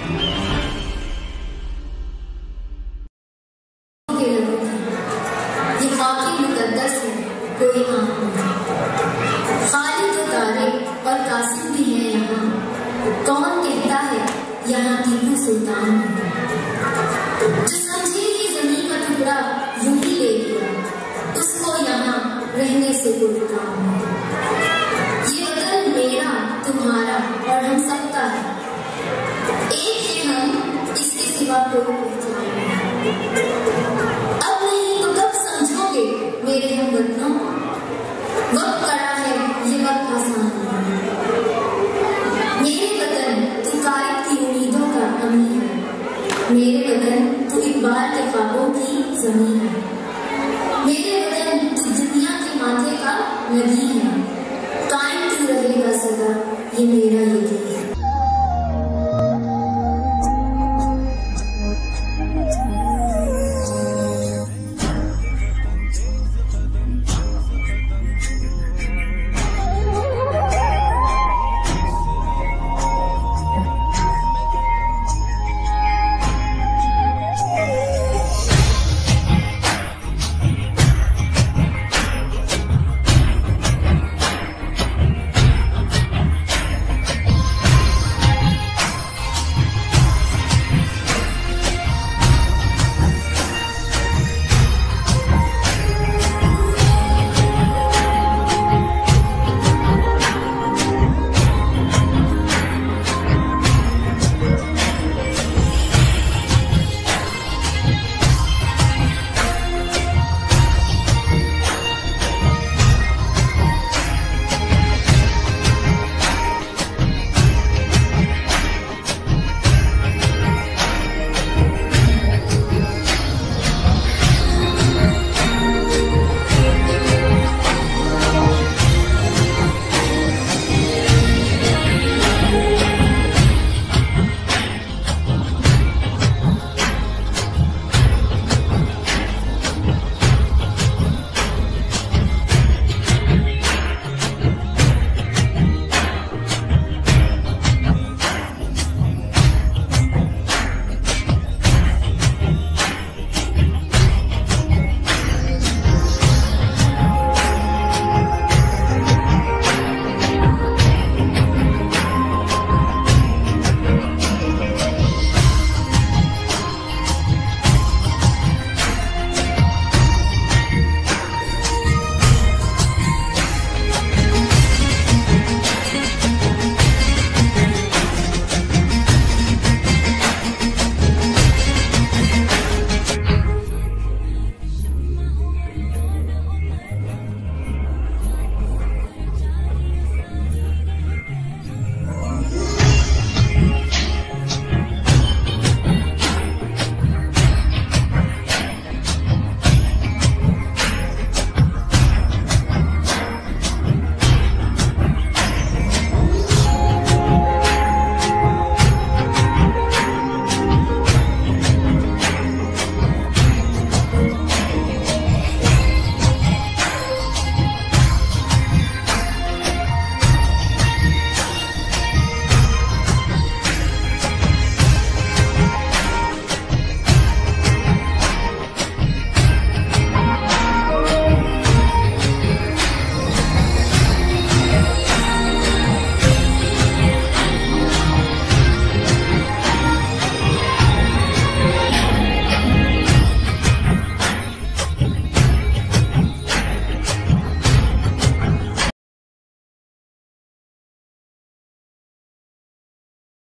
ये वाकई मुकद्दस है, कोई आम नहीं। खालिद तो तारे और कासिम भी है यहाँ। कौन कहता है यहाँ टीपू सुल्तान है? जो समझे ये जमीन का टुकड़ा यूं ही ले लिया, उसको यहाँ रहने से कोई काम है। ये वतन मेरा, तुम्हारा और हम सबका है। एक है हम, इसके सिवा कोई पहचान नहीं। अब नहीं तो कब समझोगे मेरे हमवतनों? वक्त कड़ा है, ये वक्त आसान नहीं। मेरे वतन तू कायद की उम्मीदों का अमीर है। मेरे वतन तू इकबाल के ख्वाबों की जमीन है। मेरे वतन तू दुनिया के माथे का नदी है।